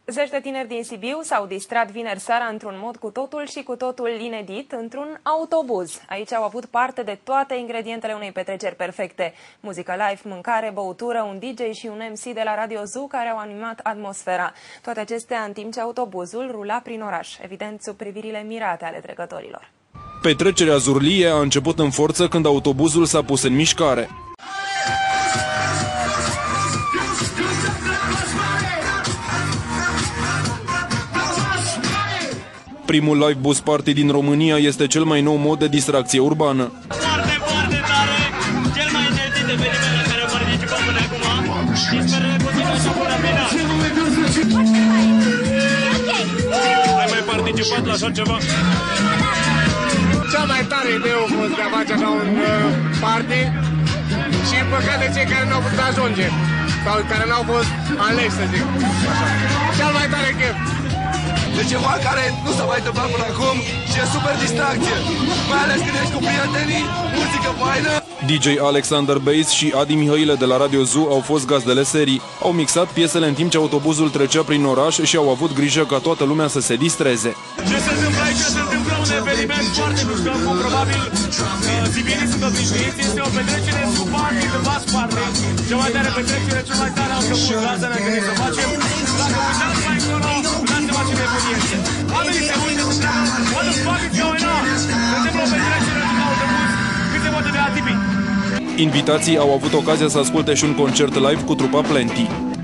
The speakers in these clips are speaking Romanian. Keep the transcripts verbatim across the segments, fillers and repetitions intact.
Zeci de tineri din Sibiu s-au distrat vineri seara într-un mod cu totul și cu totul inedit, într-un autobuz. Aici au avut parte de toate ingredientele unei petreceri perfecte. Muzică live, mâncare, băutură, un D J și un M C de la Radio Zoo care au animat atmosfera. Toate acestea în timp ce autobuzul rula prin oraș, evident sub privirile mirate ale trecătorilor. Petrecerea Zurlie a început în forță când autobuzul s-a pus în mișcare. Primul live bus party din România este cel mai nou mod de distracție urbană. Foarte, foarte tare! Cel mai energit eveniment la care participăm până acum și sper că continuă așa până bine. Ai mai participat la așa ceva? Cea mai tare idee a fost de a face așa un uh, party și în păcate cei care nu au putut ajunge sau care nu au fost aleși, să zic. Cel mai tare chef. De ceva care nu s-a mai întâmplat până acum și e super distracție, mai ales când ești cu prietenii, muzică faină. D J Alexander Bass și Adi Mihaile de la Radio Zoo au fost gazdele serii. Au mixat piesele în timp ce autobuzul trecea prin oraș și au avut grijă ca toată lumea să se distreze. Ce se întâmplă aici? Se întâmplă un eveniment foarte mișto, cum probabil sibienii sunt obișnuiți. Este o petrecere cu party, de bus party. Cea mai tare petrecere, cel mai tare autobuz. Asta ne-am gândit să facem. Dacă uitați mai încolo, dați-vă ce nebunie este. Oamenii se uită și întreabă, what the fuck is going on? Se întâmplă o petrecere cu autobuz cât se poate de atipic. Invitații au avut ocazia să asculte și un concert live cu trupa Plenty.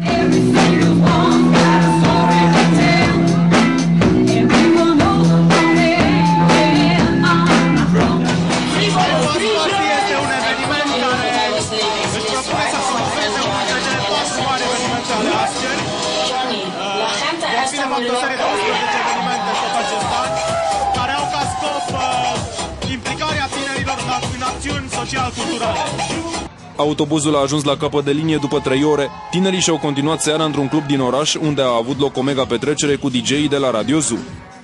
Care au ca scop uh, implicarea tinerilor în acțiuni social-culturale. Autobuzul a ajuns la capăt de linie după trei ore. Tinerii și-au continuat seara într-un club din oraș, unde a avut loc o mega petrecere cu D J-ii de la Radio Zoo.